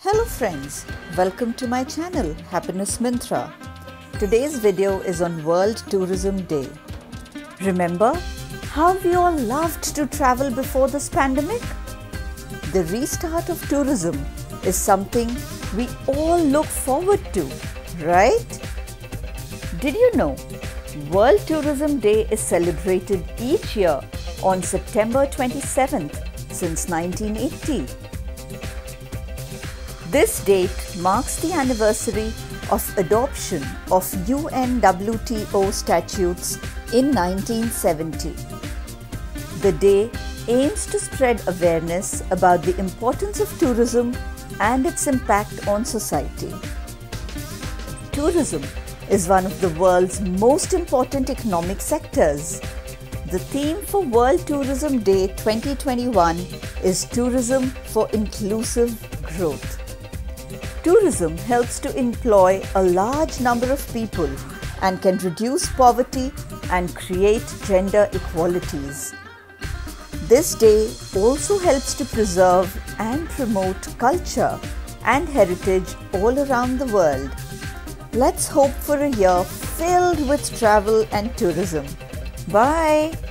Hello friends, welcome to my channel Happiness Mintra. Today's video is on World Tourism Day. Remember how we all loved to travel before this pandemic? The restart of tourism is something we all look forward to, right? Did you know World Tourism Day is celebrated each year on September 27th since 1980? This date marks the anniversary of adoption of UNWTO statutes in 1970. The day aims to spread awareness about the importance of tourism and its impact on society. Tourism is one of the world's most important economic sectors. The theme for World Tourism Day 2021 is Tourism for Inclusive Growth. Tourism helps to employ a large number of people and can reduce poverty and create gender equalities. This day also helps to preserve and promote culture and heritage all around the world. Let's hope for a year filled with travel and tourism. Bye!